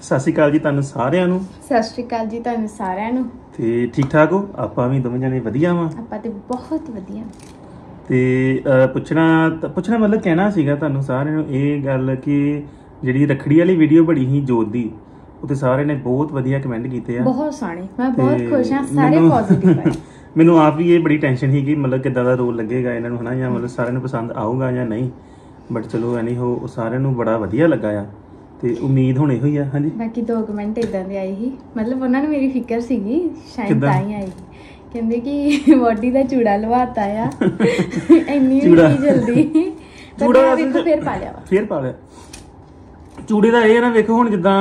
ਸਤਿ ਸ਼੍ਰੀ ਅਕਾਲ ਜੀ ਤੁਹਾਨੂੰ ਸਾਰਿਆਂ ਨੂੰ। ਸਤਿ ਸ਼੍ਰੀ ਅਕਾਲ ਜੀ ਤੁਹਾਨੂੰ ਸਾਰਿਆਂ ਨੂੰ। ਤੇ ਠੀਕ ਠਾਕ ਹੋ? ਆਪਾਂ ਵੀ ਦੋਵੇਂ ਜਣੇ ਵਧੀਆ ਵਾਂ। ਆਪਾਂ ਤੇ ਬਹੁਤ ਵਧੀਆ। ਤੇ ਪੁੱਛਣਾ ਮਤਲਬ ਕਹਿਣਾ ਸੀਗਾ ਤੁਹਾਨੂੰ ਸਾਰਿਆਂ ਨੂੰ ਇਹ ਗੱਲ ਕਿ ਜਿਹੜੀ ਰੱਖੜੀ ਵਾਲੀ ਵੀਡੀਓ ਬੜੀ ਹੀ ਜੋਤ ਦੀ, ਉੱਤੇ ਸਾਰਿਆਂ ਨੇ ਬਹੁਤ ਵਧੀਆ ਕਮੈਂਟ ਕੀਤੇ ਆ, ਬਹੁਤ ਸੋਹਣੇ। ਮੈਂ ਬਹੁਤ ਖੁਸ਼ ਹਾਂ, ਸਾਰੇ ਪੋਜ਼ਿਟਿਵ ਹੈ। ਮੈਨੂੰ ਆਪ ਵੀ ਇਹ ਬੜੀ ਟੈਨਸ਼ਨ ਸੀ ਕਿ ਮਤਲਬ ਕਿੱਦਾਂ ਦਾ ਰੋਲ ਲੱਗੇਗਾ ਇਹਨਾਂ ਨੂੰ, ਹਨਾ, ਜਾਂ ਮਤਲਬ ਸਾਰਿਆਂ ਨੂੰ ਪਸੰਦ ਆਊਗਾ ਜਾਂ ਨਹੀਂ, ਬਟ ਚਲੋ ਐਨੀ ਹੋ ਸਾਰਿਆਂ ਨੂੰ ਬੜਾ ਵਧੀਆ ਲੱਗਾ ਆ ਤੇ ਉਮੀਦ ਹੁਣ ਇਹੋ ਹੀ ਆ। ਹਾਂਜੀ, ਬਾਕੀ 2 ਕਮੈਂਟ ਇਦਾਂ ਦੇ ਆਏ ਸੀ, ਮਤਲਬ ਉਹਨਾਂ ਨੂੰ ਮੇਰੀ ਫਿਕਰ ਸੀਗੀ, ਸ਼ਾਇਦ ਤਾਂ ਹੀ ਆਈ। ਕਹਿੰਦੇ ਕਿ ਬੋਡੀ ਦਾ ਚੂੜਾ ਲਵਾਤਾ ਆ ਇੰਨੀ ਜਲਦੀ। ਚੂੜਾ ਵੇਖੋ ਫੇਰ ਪਾ ਲਿਆ ਚੂੜੇ ਦਾ ਇਹ ਨਾ, ਵੇਖੋ ਹੁਣ ਜਿੱਦਾਂ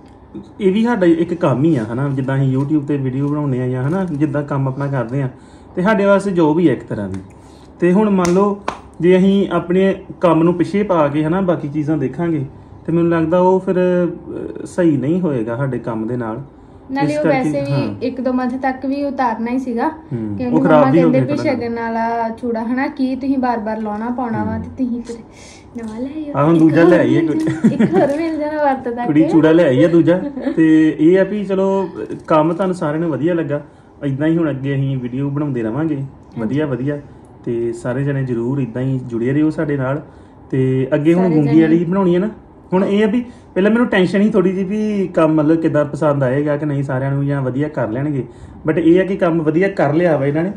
ਇਹ ਵੀ ਸਾਡਾ ਇੱਕ ਕੰਮ ਹੀ ਆ, ਹਨਾ, ਜਿੱਦਾਂ ਅਸੀਂ YouTube ਤੇ ਵੀਡੀਓ ਬਣਾਉਂਦੇ ਆ ਜਾਂ ਹਨਾ ਜਿੱਦਾਂ ਕੰਮ ਆਪਣਾ ਕਰਦੇ ਆ, ਤੇ ਸਾਡੇ ਵਾਸਤੇ ਜੋਬ ਹੀ ਹੈ ਇੱਕ ਤਰ੍ਹਾਂ ਦੀ। ਤੇ ਹੁਣ ਮੰਨ ਲਓ ਜੇ ਅਸੀਂ ਆਪਣੇ ਕੰਮ ਨੂੰ ਪਿੱਛੇ ਪਾ ਕੇ ਹਨਾ ਬਾਕੀ ਚੀਜ਼ਾਂ ਦੇਖਾਂਗੇ ਤੇ ਮੈਨੂੰ ਲੱਗਦਾ ਉਹ ਫਿਰ ਸਹੀ ਨਹੀਂ ਹੋਏਗਾ ਸਾਡੇ ਕੰਮ ਦੇ ਨਾਲ। ਨਾਲੇ ਉਹ ਵੈਸੇ ਵੀ 1-2 ਮੰਥ ਤੱਕ ਵੀ ਉਤਾਰਨਾ ਹੀ ਸੀਗਾ, ਕਿਉਂਕਿ ਮੰਮਾ ਕਹਿੰਦੇ ਵੀ ਸ਼ਗਨ ਵਾਲਾ ਚੂੜਾ ਹਨਾ ਕੀ ਤੁਸੀਂ ਬਾਰ-ਬਾਰ ਲਾਉਣਾ ਪਾਉਣਾ ਵਾ, ਤੇ ਤੁਸੀਂ ਫਿਰ ਨਵਾਂ ਲੈ ਆਇਓ। ਹੁਣ ਦੂਜਾ ਲੈ ਆਈਏ, ਇੱਕ ਹੋਰ ਮਿਲ ਜਾਣਾ ਵਰਤ ਤੱਕ, ਕੁੜੀ ਚੂੜਾ ਲੈ ਆਈਏ ਦੂਜਾ। ਤੇ ਇਹ ਆ ਵੀ ਚਲੋ ਕੰਮ ਤੁਹਾਨੂੰ ਸਾਰਿਆਂ ਨੂੰ ਵਧੀਆ ਲੱਗਾ, ਇਦਾਂ ਹੀ ਹੁਣ ਅੱਗੇ ਅਸੀਂ ਵੀਡੀਓ ਬਣਾਉਂਦੇ ਰਵਾਂਗੇ ਵਧੀਆ ਤੇ ਸਾਰੇ ਜਣੇ ਜ਼ਰੂਰ ਇਦਾਂ ਹੀ ਜੁੜੇ ਰਹੋ ਸਾਡੇ ਨਾਲ। ਤੇ ਅੱਗੇ ਹੁਣ ਗੂੰਗੀ ਵਾਲੀ ਬਣਾਉਣੀ ਹੈ ਨਾ। ਹੁਣ ਇਹ ਆ ਵੀ ਪਹਿਲਾਂ ਮੈਨੂੰ ਟੈਨਸ਼ਨ ਹੀ ਥੋੜੀ ਜਿਹੀ ਵੀ ਕੰਮ ਮਤਲਬ ਕਿੱਦਾਂ ਪਸੰਦ ਆਏਗਾ ਕਿ ਨਹੀਂ ਸਾਰਿਆਂ ਨੂੰ, ਜਾਂ ਵਧੀਆ ਕਰ ਲੈਣਗੇ, ਬਟ ਇਹ ਆ ਕਿ ਕੰਮ ਵਧੀਆ ਕਰ ਲਿਆ ਵਾ ਇਹਨਾਂ ਨੇ।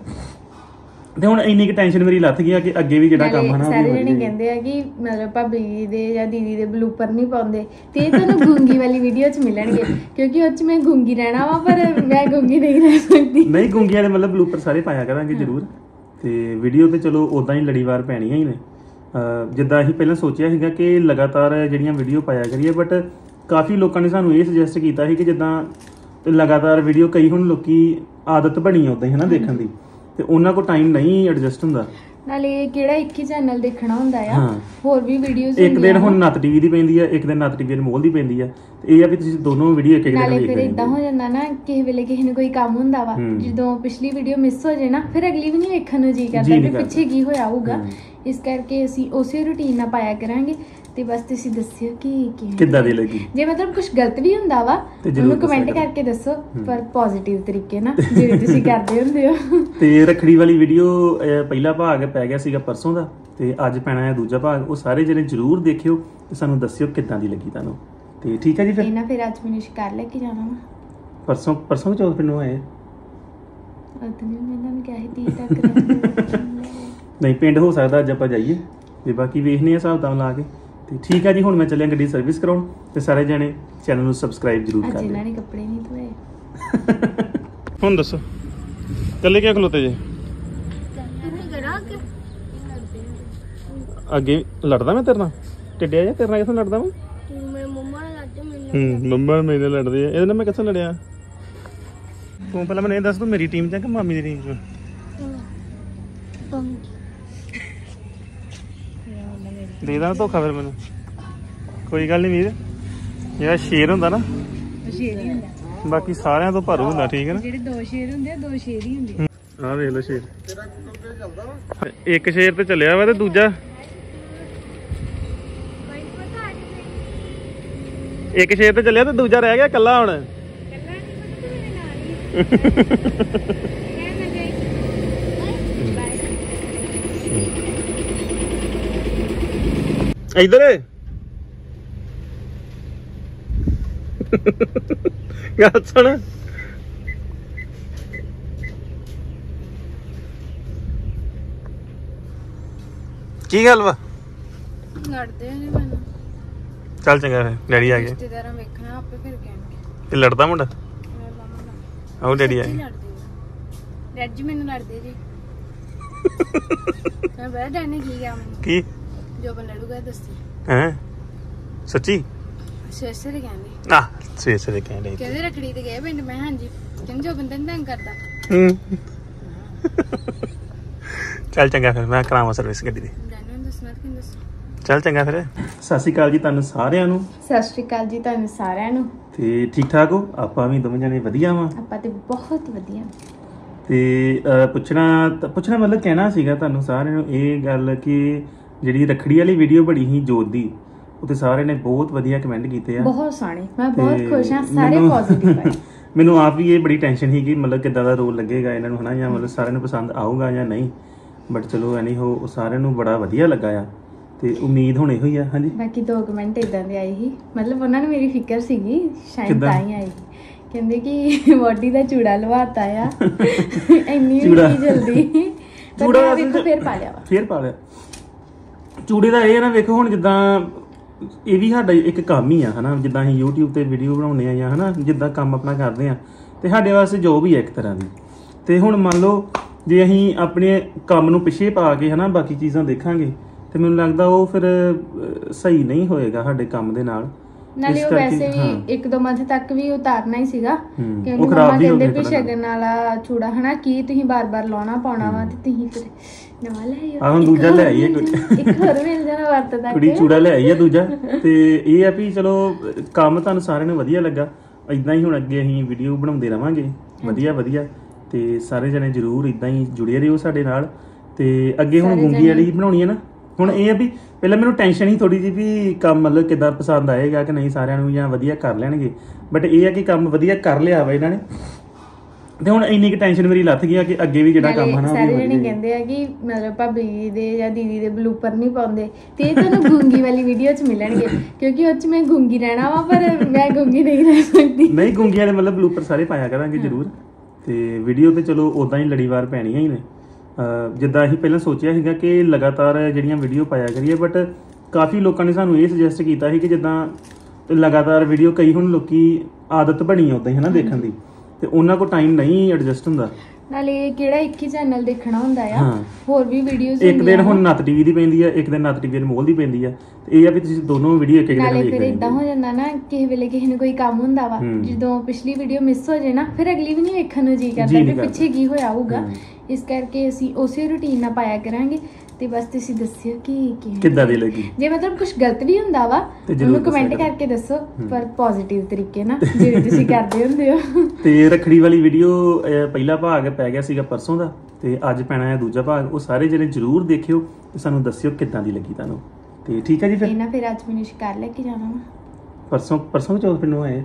ਤੇ ਹੁਣ ਇੰਨੀ ਕੁ ਟੈਨਸ਼ਨ ਮੇਰੀ ਲੱਥ ਗਈ ਆ ਕਿ ਅੱਗੇ ਵੀ ਜਿਹੜਾ ਕੰਮ ਹਨਾ ਸਾਰੇ ਜਣੇ ਕਹਿੰਦੇ ਆ ਕਿ ਮਤਲਬ ਭਾਬੀ ਦੇ ਜਾਂ ਦੀਦੀ ਦੇ ਬਲੂਪਰ ਨਹੀਂ ਪਾਉਂਦੇ, ਤੇ ਇਹ ਤੁਹਾਨੂੰ ਗੂੰਗੀ ਵਾਲੀ ਵੀਡੀਓ 'ਚ ਮਿਲਣਗੇ, ਕਿਉਂਕਿ ਉਹ 'ਚ ਮੈਂ ਗੂੰਗੀ ਰਹਿਣਾ ਵਾ, ਪਰ ਮੈਂ ਗੂੰਗੀ ਨਹੀਂ ਰਹਿ ਸਕਦੀ। ਨਹੀਂ, ਗੂੰਗੀਆਂ ਦੇ ਮਤਲਬ ਬਲੂਪਰ ਸਾਰੇ ਪਾਇਆ ਕਰਾਂਗੇ ਜ਼ਰੂਰ। ਤੇ ਵੀਡੀਓ ਤੇ ਚਲੋ ਉਦਾਂ ਹੀ ਲੜੀਵਾਰ ਪੈਣੀਆਂ ਹੀ ਨੇ, ਜਿੱਦਾਂ ਅਸੀਂ ਪਹਿਲਾਂ ਸੋਚਿਆ ਸੀਗਾ ਕਿ ਲਗਾਤਾਰ ਜਿਹੜੀਆਂ ਵੀਡੀਓ ਪਾਇਆ ਕਰੀਏ, ਬਟ ਕਾਫੀ ਲੋਕਾਂ ਨੇ ਸਾਨੂੰ ਇਹ ਸੁਜੈਸਟ ਕੀਤਾ ਸੀ ਕਿ ਜਿੱਦਾਂ ਲਗਾਤਾਰ ਵੀਡੀਓ, ਕਈ ਹੁਣ ਲੋਕੀ ਆਦਤ ਬਣੀ ਆ ਉਦਾਂ ਹੀ ਹਨਾ ਦੇਖਣ ਦੀ, ਤੇ ਉਹਨਾਂ ਕੋਲ ਟਾਈਮ ਨਹੀਂ ਐਡਜਸਟ ਹੁੰਦਾ। ਨਾਲੇ ਕਿਹੜਾ ਇੱਕ ਹੀ ਚੈਨਲ ਦੇਖਣਾ ਹੁੰਦਾ ਆ, ਹੋਰ ਵੀ ਵੀਡੀਓਜ਼ ਇੱਕ ਦਿਨ ਹੁਣ ਨੱਤ ਟੀਵੀ ਦੀ ਪੈਂਦੀ ਆ, ਇੱਕ ਦਿਨ ਨੱਤ ਟੀਵੀ ਅਨਮੋਲ ਦੀ ਪੈਂਦੀ ਆ, ਤੇ ਇਹ ਆ ਵੀ ਤੁਸੀਂ ਦੋਨੋਂ ਵੀਡੀਓ ਇੱਕ ਦਿਨ ਵੇਖ ਲੈਂਦੇ। ਫਿਰ ਇਦਾਂ ਹੋ ਜਾਂਦਾ ਨਾ, ਕਿਸੇ ਵੇਲੇ ਕਿਸੇ ਨੂੰ ਕੋਈ ਕੰਮ ਹੁੰਦਾ ਵਾ, ਜਦੋਂ ਪਿਛਲੀ ਵੀਡੀਓ ਮਿਸ ਹੋ ਜੇ ਨਾ, ਫਿਰ ਅਗਲੀ ਵੀ ਨਹੀਂ ਵੇਖਣ ਨੂੰ ਜੀ ਕਰਦਾ ਕਿ ਪਿੱਛੇ ਕੀ ਹੋਇਆ ਹੋਊਗਾ। ਇਸ ਕਰਕੇ ਅਸੀਂ ਉਸੇ ਰੂਟੀਨ ਨਾਲ ਪਾਇਆ ਕਰਾਂਗੇ। ਤੇ ਬਸ ਤੁਸੀਂ ਦੱਸਿਓ ਕਿ ਕਿੱਦਾਂ ਦੀ ਲੱਗੀ, ਜੇ ਮਤਲਬ ਕੁਝ ਗਲਤ ਵੀ ਹੁੰਦਾ ਵਾ ਉਹਨੂੰ ਕਮੈਂਟ ਕਰਕੇ ਦੱਸੋ, ਪਰ ਪੋਜ਼ਿਟਿਵ ਤਰੀਕੇ ਨਾਲ, ਜਿਵੇਂ ਤੁਸੀਂ ਕਰਦੇ ਹੁੰਦੇ ਹੋ। ਤੇ ਰੱਖੜੀ ਵਾਲੀ ਵੀਡੀਓ ਪਹਿਲਾ ਭਾਗ ਪੈ ਗਿਆ ਸੀਗਾ ਪਰਸੋਂ ਦਾ, ਤੇ ਅੱਜ ਪੈਣਾ ਹੈ ਦੂਜਾ ਭਾਗ। ਉਹ ਸਾਰੇ ਜਣੇ ਜ਼ਰੂਰ ਦੇਖਿਓ ਤੇ ਸਾਨੂੰ ਦੱਸਿਓ ਕਿੱਦਾਂ ਦੀ ਲੱਗੀ ਤੁਹਾਨੂੰ। ਤੇ ਠੀਕ ਹੈ ਜੀ, ਫਿਰ ਅੱਜ ਮੈਨੂੰ ਸ਼ਿਕਾਰ ਲੈ ਕੇ ਜਾਣਾ ਵਾ। ਪਰਸੋਂ ਚੌਥ ਮੈਨੂੰ ਆਏ ਨਹੀਂ, ਪਿੰਡ ਹੋ ਸਕਦਾ ਅੱਜ ਆਪਾਂ ਜਾਈਏ, ਤੇ ਬਾਕੀ ਵੇਖਨੇ ਆ ਹਿਸਾਬ ਤਾਂ ਲਾ ਕੇ। ਤੇ ਠੀਕ ਆ ਜੀ, ਹੁਣ ਮੈਂ ਚੱਲਿਆ ਗੱਡੀ ਸਰਵਿਸ ਕਰਾਉਣ, ਤੇ ਸਾਰੇ ਜਣੇ ਚੈਨਲ ਨੂੰ ਸਬਸਕ੍ਰਾਈਬ ਜ਼ਰੂਰ ਕਰ ਦਿਓ। ਇਹਨਾਂ ਨੇ ਕੱਪੜੇ ਨਹੀਂ ਧੋਏ। ਹੁਣ ਦੱਸੋ ਚੱਲੇ ਕਿਆ ਖਲੋਤੇ ਜੇ? ਅੱਗੇ ਲੜਦਾ ਮੈਂ ਤੇਰੇ ਨਾਲ, ਟਿੱਡਿਆ ਜਾ, ਤੇਰੇ ਨਾਲ ਕਿੱਥੋਂ ਲੜਦਾ ਮੈਂ? ਮੰਮਾ ਮੇਰੇ ਨਾਲ ਲੜਦੇ ਆ, ਇਹਦੇ ਨਾਲ ਮੈਂ ਕਿੱਥੋਂ ਲੜਿਆ? ਤੂੰ ਪਹਿਲਾਂ ਮੈਨੂੰ ਇਹ ਦੱਸ, ਤੂੰ ਮੇਰੀ ਟੀਮ ਚ ਕਿ ਮਾਮੀ ਦੀ ਟੀਮ ਚ? ਦੇ ਦਾ ਧੋਖਾ ਫਿਰ ਮੈਨੂੰ, ਕੋਈ ਗੱਲ ਨਹੀਂ ਵੀਰ, ਜਿਹੜਾ ਸ਼ੇਰ ਹੁੰਦਾ ਨਾ ਸ਼ੇਰ ਹੀ ਹੁੰਦਾ, ਬਾਕੀ ਸਾਰਿਆਂ ਤੋਂ ਭਾਰੂ ਹੁੰਦਾ, ਠੀਕ ਹੈ ਨਾ? ਜਿਹੜੇ 2 ਸ਼ੇਰ ਹੁੰਦੇ ਆ, 2 ਸ਼ੇਰ ਹੀ ਹੁੰਦੇ। ਆਹ ਵੇਖ ਲਓ ਸ਼ੇਰ, ਇੱਕ ਸ਼ੇਰ ਤੇ ਚੱਲਿਆ ਵਾ, ਤੇ ਦੂਜਾ ਇੱਕ ਸ਼ੇਰ ਤੇ ਚੱਲਿਆ ਤੇ ਦੂਜਾ ਰਹਿ ਗਿਆ ਇਕੱਲਾ। ਹੁਣ ਇਧਰ ਗੱਲ ਸੁਣ, ਕੀ ਗੱਲ ਵਾ? ਲੜਦੇ ਨੇ ਮੈਨੂੰ। ਚੱਲ ਚੰਗਾ, ਫਿਰ ਡੈਡੀ ਆ ਗਏ, ਰਿਸ਼ਤੇਦਾਰਾਂ ਵੇਖਣਾ ਆਪੇ ਫਿਰ ਕਹਿਣਗੇ। ਤੇ ਲੜਦਾ ਮੁੰਡਾ? ਆਹ ਡੈਡੀ ਆਏ। ਡੈਡ ਜੀ ਮੈਨੂੰ ਲੜਦੇ ਜੀ। ਮੈਂ ਬੜਾ ਡੈਡ ਨੇ ਕੀ ਕਿਹਾ ਮੈਨੂੰ? ਕੀ ਜੋ ਲੜੂਗਾ ਦੱਸੀ। ਹੈ ਸੱਚੀ? ਸਵੇਰੇ ਕਹਿੰਦੇ ਸਵੇਰੇ ਕਹਿੰਦੇ ਰੱਖੜੀ ਤੇ ਗਏ ਪਿੰਡ। ਮੈਂ ਹਾਂਜੀ, ਕਹਿੰਦੇ ਜੋ ਬੰਦੇ ਨੂੰ ਤੰਗ ਕਰਦਾ। ਚੱਲ ਚੰਗਾ, ਫਿਰ ਮੈਂ ਕਰਾਵਾਂ ਸਰਵਿਸ ਗੱਡੀ ਦੀ। ਚੱਲ ਚੰਗਾ ਫਿਰ। ਸਤਿ ਸ਼੍ਰੀ ਅਕਾਲ ਜੀ ਤੁਹਾਨੂੰ ਸਾਰਿਆਂ ਨੂੰ। ਸਤਿ ਸ਼੍ਰੀ ਅਕਾਲ ਜੀ ਤੁਹਾਨੂੰ ਸਾਰਿਆਂ ਨੂੰ। ਤੇ ਠੀਕ ਠਾਕ ਹੋ? ਆਪਾਂ ਵੀ ਦੋਵੇਂ ਜਣੇ ਵਧੀਆ ਵਾਂ। ਆਪਾਂ ਤੇ ਬਹੁਤ ਵਧੀਆ। ਤੇ ਪੁੱਛਣਾ ਮਤਲਬ ਕਹਿਣਾ ਸੀਗਾ ਤੁਹਾਨੂੰ ਸਾਰਿਆਂ ਨੂੰ ਇਹ ਗੱਲ ਕਿ ਜਿਹੜੀ ਰੱਖੜੀ ਵਾਲੀ ਵੀਡੀਓ ਬੜੀ ਹੀ ਜੋਤ ਦੀ, ਉੱਤੇ ਸਾਰਿਆਂ ਨੇ ਬਹੁਤ ਵਧੀਆ ਕਮੈਂਟ ਕੀਤੇ ਆ। ਬਹੁਤ ਸੋਹਣੇ, ਮੈਂ ਬਹੁਤ ਖੁਸ਼ ਹਾਂ, ਸਾਰੇ ਪੋਜ਼ਿਟਿਵ ਆਏ। ਮੈਨੂੰ ਆਪ ਵੀ ਇਹ ਬੜੀ ਟੈਨਸ਼ਨ ਸੀ ਕਿ ਮਤਲਬ ਕਿੱਦਾਂ ਦਾ ਰੋਲ ਲੱਗੇਗਾ ਇਹਨਾਂ ਨੂੰ ਹਨਾ, ਜਾਂ ਮਤਲਬ ਸਾਰਿਆਂ ਨੂੰ ਪਸੰਦ ਆਊਗਾ ਜਾਂ ਨਹੀਂ, ਬਟ ਚਲੋ ਐਨੀ ਹੋ ਸਾਰਿਆਂ ਨੂੰ ਬੜਾ ਵਧੀਆ ਲੱਗਾ ਆ ਤੇ ਉਮੀਦ ਹੁਣ ਇਹੋ ਹੀ ਆ। ਹਾਂਜੀ, ਬਾਕੀ 2 ਕਮੈਂਟ ਇਦਾਂ ਦੇ ਆਏ ਸੀ, ਮਤਲਬ ਉਹਨਾਂ ਨੂੰ ਮੇਰੀ ਫਿਕਰ ਸੀਗੀ, ਸ਼ਾਇਦ ਤਾਂ ਹੀ ਆਈ ਸੀ। ਕਹਿੰਦੇ ਕਿ ਬੋਡੀ ਦਾ ਚੂੜਾ ਲਵਾਤਾ ਆ ਇੰਨੀ ਜਲਦੀ। ਚੂੜਾ ਵੇਖੋ ਫੇਰ ਪਾ ਲਿਆ ਚੂੜੇ ਦਾ। ਇਹ ਨਾ ਵੇਖੋ ਹੁਣ ਜਿੱਦਾਂ ਇਹ ਵੀ ਸਾਡਾ ਇੱਕ ਕੰਮ ਹੀ ਆ ਹਨਾ, ਜਿੱਦਾਂ ਅਸੀਂ YouTube ਤੇ ਵੀਡੀਓ ਬਣਾਉਂਦੇ ਆ ਜਾਂ ਹਨਾ ਜਿੱਦਾਂ ਕੰਮ ਆਪਣਾ ਕਰਦੇ ਆ, ਤੇ ਸਾਡੇ ਵਾਸਤੇ ਜੋਬ ਹੀ ਆ ਇੱਕ ਤਰ੍ਹਾਂ ਦੀ। ਤੇ ਹੁਣ ਮੰਨ ਲਓ ਜੇ ਅਸੀਂ ਆਪਣੇ ਕੰਮ ਨੂੰ ਪਿੱਛੇ ਪਾ ਕੇ ਹਨਾ ਬਾਕੀ ਚੀਜ਼ਾਂ ਦੇਖਾਂਗੇ ਤੇ ਮੈਨੂੰ ਲੱਗਦਾ ਉਹ ਫਿਰ ਸਹੀ ਨਹੀਂ ਹੋਏਗਾ ਸਾਡੇ ਕੰਮ ਦੇ ਨਾਲ। ਨਾਲੇ ਉਹ ਵੈਸੇ ਵੀ 1-2 ਮੰਥ ਤੱਕ ਵੀ ਉਤਾਰਨਾ ਹੀ ਸੀਗਾ, ਕਿਉਂਕਿ ਮੰਮਾ ਕਹਿੰਦੇ ਵੀ ਸ਼ਗਨ ਵਾਲਾ ਚੂੜਾ ਹਨਾ ਕੀ ਤੁਸੀਂ ਬਾਰ-ਬਾਰ ਲਾਉਣਾ ਪਾਉਣਾ ਵਾ, ਤੇ ਤੁਸੀਂ ਫਿਰ ਨਵਾਂ ਲੈ ਆਇਓ। ਹੁਣ ਦੂਜਾ ਲੈ ਆਈਏ ਕੋਈ, ਇੱਕ ਹੋਰ ਮਿਲ ਜਾਣਾ ਵਰਤਦਾ ਕੁੜੀ ਚੂੜਾ ਲੈ ਆਈ ਆ ਦੂਜਾ। ਤੇ ਇਹ ਆ ਵੀ ਚਲੋ ਕੰਮ ਤੁਹਾਨੂੰ ਸਾਰਿਆਂ ਨੂੰ ਵਧੀਆ ਲੱਗਾ, ਇਦਾਂ ਹੀ ਹੁਣ ਅੱਗੇ ਅਸੀਂ ਵੀਡੀਓ ਬਣਾਉਂਦੇ ਰਵਾਂਗੇ ਵਧੀਆ ਤੇ ਸਾਰੇ ਜਣੇ ਜਰੂਰ ਇਦਾਂ ਹੀ ਜੁੜੇ ਰਹੋ ਸਾਡੇ ਨਾਲ। ਤੇ ਅੱਗੇ ਹੁਣ ਗੁੰਗੀ ਵਾਲੀ ਬਣਾਉਣੀ ਹੈ ਨਾ, ਹੁਣ ਇਹ ਆ ਵੀ ਪਹਿਲਾਂ ਮੈਨੂੰ ਟੈਨਸ਼ਨ ਹੀ ਥੋੜੀ ਜਿਹੀ ਵੀ ਕੰਮ ਮਤਲਬ ਕਿੱਦਾਂ ਪਸੰਦ ਆਏਗਾ ਕਿ ਨਹੀਂ ਸਾਰਿਆਂ ਨੂੰ, ਜਾਂ ਵਧੀਆ ਕਰ ਲੈਣਗੇ, ਬਟ ਇਹ ਆ ਕਿ ਕੰਮ ਵਧੀਆ ਕਰ ਲਿਆ ਵਾ ਇਹਨਾਂ ਨੇ। ਤੇ ਹੁਣ ਇੰਨੀ ਕਿ ਟੈਨਸ਼ਨ ਮੇਰੀ ਲੱਥ ਗਈ ਆ ਕਿ ਅੱਗੇ ਵੀ ਜਿਹੜਾ ਕੰਮ ਹੈ ਨਾ ਸਾਰੇ ਜਣੇ ਕਹਿੰਦੇ ਆ ਕਿ ਮਤਲਬ ਭਾਬੀ ਦੇ ਜਾਂ ਦੀਦੀ ਦੇ ਬਲੂਪਰ ਨਹੀਂ ਪਾਉਂਦੇ, ਤੇ ਇਹ ਤੁਹਾਨੂੰ ਗੁੰਗੀ ਵਾਲੀ ਵੀਡੀਓ 'ਚ ਮਿਲਣਗੇ, ਕਿਉਂਕਿ ਉਹ 'ਚ ਮੈਂ ਗੁੰਗੀ ਰਹਿਣਾ ਵਾ, ਪਰ ਮੈਂ ਗੁੰਗੀ ਨਹੀਂ ਰਹਿ ਸਕਦੀ। ਨਹੀਂ, ਗੁੰਗੀ ਵਾਲੇ ਮਤਲਬ ਬਲੂਪਰ ਸਾਰੇ ਪਾਇਆ ਕਰਾਂਗੇ ਜ਼ਰੂਰ। ਤੇ ਵੀਡੀਓ ਤੇ ਚਲੋ ਉਦਾਂ ਹੀ ਲੜੀਵਾਰ ਪੈਣੀਆਂ ਹੀ ਨੇ, ਜਿੱਦਾਂ ਅਸੀਂ ਪਹਿਲਾਂ ਸੋਚਿਆ ਸੀਗਾ ਕਿ ਲਗਾਤਾਰ ਜਿਹੜੀਆਂ ਵੀਡੀਓ ਪਾਇਆ ਕਰੀਏ, ਬਟ ਕਾਫੀ ਲੋਕਾਂ ਨੇ ਸਾਨੂੰ ਇਹ ਸੁਜੈਸਟ ਕੀਤਾ ਸੀ ਕਿ ਜਿੱਦਾਂ ਲਗਾਤਾਰ ਵੀਡੀਓ, ਕਈ ਹੁਣ ਲੋਕੀ ਆਦਤ ਬਣੀ ਉਦਾਂ ਹੀ ਹੈ ਨਾ ਦੇਖਣ ਦੀ, ਤੇ ਉਹਨਾਂ ਕੋਲ ਟਾਈਮ ਨਹੀਂ ਐਡਜਸਟ ਹੁੰਦਾ। ਨਾਲੇ ਕਿਹੜਾ ਇੱਕ ਹੀ ਚੈਨਲ ਦੇਖਣਾ ਹੁੰਦਾ ਆ, ਹੋਰ ਵੀ ਵੀਡੀਓਜ਼ ਇੱਕ ਦਿਨ ਹੁਣ ਨੱਤ ਟੀਵੀ ਦੀ ਪੈਂਦੀ ਆ, ਇੱਕ ਦਿਨ ਨੱਤ ਟੀਵੀ ਅਨਮੋਲ ਦੀ ਪੈਂਦੀ ਆ, ਤੇ ਇਹ ਆ ਵੀ ਤੁਸੀਂ ਦੋਨੋਂ ਵੀਡੀਓ ਇੱਕ ਦਿਨ ਨਾਲੇ ਫਿਰ ਇਦਾਂ ਹੋ ਜਾਂਦਾ ਨਾ, ਕਿਸੇ ਵੇਲੇ ਕਿਸੇ ਨੂੰ ਕੋਈ ਕੰਮ ਹੁੰਦਾ ਵਾ, ਜਦੋਂ ਪਿਛਲੀ ਵੀਡੀਓ ਮਿਸ ਹੋ ਜੇ ਨਾ, ਫਿਰ ਅਗਲੀ ਵੀ ਨਹੀਂ ਵੇਖਣ ਨੂੰ ਜੀ ਕਰਦਾ ਕਿ ਪਿੱਛੇ ਕੀ ਹੋਇਆ ਹੋਊਗਾ। ਇਸ ਕਰਕੇ ਅਸੀਂ ਉਸੇ ਰੂਟੀਨ ਨਾਲ ਪਾਇਆ ਕਰਾਂਗੇ, ਤੇ ਬਸ ਤੁਸੀਂ ਦੱਸਿਓ ਕਿ ਕਿੱਦਾਂ ਦੀ ਲੱਗੀ। ਜੇ ਮਤਲਬ ਕੁਝ ਗਲਤ ਵੀ ਹੁੰਦਾ ਵਾ ਉਹਨੂੰ ਕਮੈਂਟ ਕਰਕੇ ਦੱਸੋ, ਪਰ ਪੋਜ਼ਿਟਿਵ ਤਰੀਕੇ ਨਾਲ, ਜਿਵੇਂ ਤੁਸੀਂ ਕਰਦੇ ਹੁੰਦੇ ਹੋ। ਤੇ ਰੱਖੜੀ ਵਾਲੀ ਵੀਡੀਓ ਪਹਿਲਾ ਭਾਗ ਪੈ ਗਿਆ ਸੀਗਾ ਪਰਸੋਂ ਦਾ, ਤੇ ਅੱਜ ਪੈਣਾ ਹੈ ਦੂਜਾ ਭਾਗ। ਉਹ ਸਾਰੇ ਜਿਹੜੇ ਜ਼ਰੂਰ ਦੇਖਿਓ ਤੇ ਸਾਨੂੰ ਦੱਸਿਓ ਕਿੱਦਾਂ ਦੀ ਲੱਗੀ ਤੁਹਾਨੂੰ। ਤੇ ਠੀਕ ਹੈ ਜੀ, ਫਿਰ ਫਿਰ ਅੱਜ ਮੈਨੂੰ ਸ਼ਿਕਾਰ ਲੈ ਕੇ ਜਾਣਾ ਵਾ। ਪਰਸੋਂ ਚੌਥ ਨੂੰ ਆਏ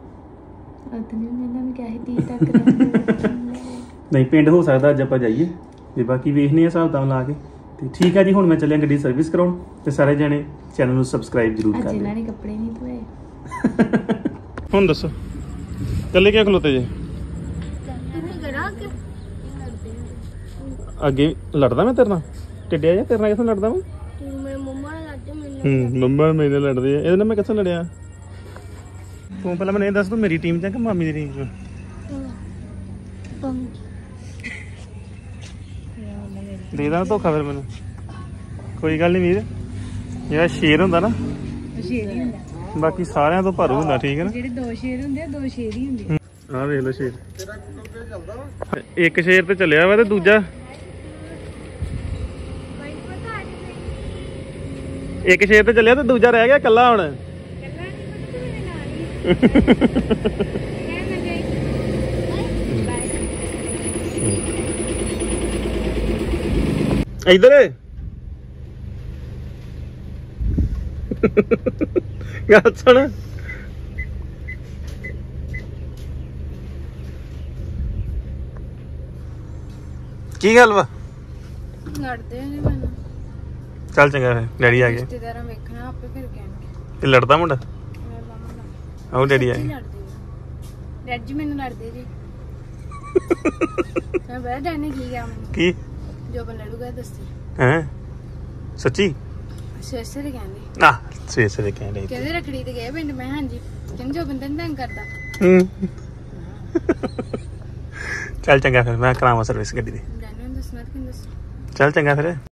ਨਹੀਂ, ਪਿੰਡ ਹੋ ਸਕਦਾ ਅੱਜ ਆਪਾਂ ਜਾਈਏ, ਤੇ ਬਾਕੀ ਵੇਖਨੇ ਆ ਹਿਸਾਬ ਤਾਂ ਲਾ ਕੇ। ਤੇ ਠੀਕ ਹੈ ਜੀ, ਹੁਣ ਮੈਂ ਚੱਲਿਆ ਗੱਡੀ ਸਰਵਿਸ ਕਰਾਉਣ, ਤੇ ਸਾਰੇ ਜਣੇ ਚੈਨਲ ਨੂੰ ਸਬਸਕ੍ਰਾਈਬ ਜ਼ਰੂਰ ਕਰ ਲਿਓ। ਜਿਨ੍ਹਾਂ ਨੇ ਕੱਪੜੇ ਨਹੀਂ ਧੋਏ ਹੁਣ ਦੱਸੋ ਕੱਲੇ ਕਿਆ ਖਲੋਤੇ ਜੇ? ਅੱਗੇ ਲੜਦਾ ਮੈਂ ਤੇਰੇ ਨਾਲ, ਟਿੱਡਿਆ ਜਾਂ ਤੇਰੇ ਨਾਲ ਕਿੱਥੋਂ ਲੜਦਾ ਮੈਂ? ਮੰਮਾ ਮੇਰੇ ਲੜਦੇ ਆ, ਇਹਦੇ ਨਾਲ ਮੈਂ ਕਿੱਥੋਂ ਲੜਿਆ? ਤੂੰ ਪਹਿਲਾਂ ਮੈਨੂੰ ਇਹ ਦੱਸ, ਤੂੰ ਮੇਰੀ ਟੀਮ 'ਚ ਕਿ ਮਾਮੀ ਦੀ ਟੀਮ 'ਚ? ਦੇ ਦਾਂ ਧੋਖਾ ਫਿਰ ਮੈਨੂੰ? ਕੋਈ ਗੱਲ ਨਹੀਂ ਵੀਰ, ਜਿਹੜਾ ਸ਼ੇਰ ਹੁੰਦਾ ਨਾ ਸ਼ੇਰ ਹੀ ਹੁੰਦਾ, ਬਾਕੀ ਸਾਰਿਆਂ ਤੋਂ ਭਾਰੂ ਹੁੰਦਾ, ਠੀਕ ਹੈ ਨਾ? ਜਿਹੜੇ 2 ਸ਼ੇਰ ਹੁੰਦੇ ਆ, 2 ਸ਼ੇਰ ਹੀ ਹੁੰਦੇ। ਆਹ ਵੇਖ ਲਓ ਸ਼ੇਰ, ਇੱਕ ਸ਼ੇਰ ਤੇ ਚੱਲਿਆ ਵਾ ਤੇ ਦੂਜਾ ਇੱਕ ਸ਼ੇਰ ਤੇ ਚੱਲਿਆ ਤੇ ਦੂਜਾ ਰਹਿ ਗਿਆ ਇਕੱਲਾ। ਹੁਣ ਇਧਰ ਗੱਲ ਸੁਣ, ਕੀ ਗੱਲ ਵਾ? ਲੜਦੇ ਨੇ ਮੈਨੂੰ। ਚੱਲ ਚੰਗਾ, ਫਿਰ ਡੈਡੀ ਆ ਗਏ, ਰਿਸ਼ਤੇਦਾਰਾਂ ਵੇਖਣਾ ਆਪੇ ਫਿਰ ਕਹਿਣਗੇ। ਇਹ ਲੜਦਾ ਮੁੰਡਾ? ਆਹ ਡੈਡੀ ਆ ਗਏ। ਡੈਡ ਜੀ ਮੈਨੂੰ ਲੜਦੇ ਜੀ। ਮੈਂ ਬੜਾ ਡੈਡ ਨੇ ਕੀ ਕਿਹਾ ਮੈਨੂੰ? ਕੀ ਜੋ ਬਣ ਲੜੂਗਾ ਦੱਸੀ। ਹੈ ਸੱਚੀ? ਸਵੇਰੇ ਕਹਿੰਦੇ ਨਾ, ਸਵੇਰੇ ਕਹਿੰਦੇ ਕਹਿੰਦੇ ਰੱਖੜੀ ਤੇ ਗਏ ਪਿੰਡ। ਮੈਂ ਹਾਂਜੀ, ਕਹਿੰਦੇ ਜੋ ਬੰਦਾ ਨਹੀਂ ਤੰਗ ਕਰਦਾ। ਚੱਲ ਚੰਗਾ, ਫਿਰ ਮੈਂ ਕਰਾਵਾਂ ਸਰਵਿਸ ਗੱਡੀ ਦੀ। ਦੱਸਣਾ ਕਿ ਦੱਸ। ਚੱਲ ਚੰਗਾ ਫਿਰ।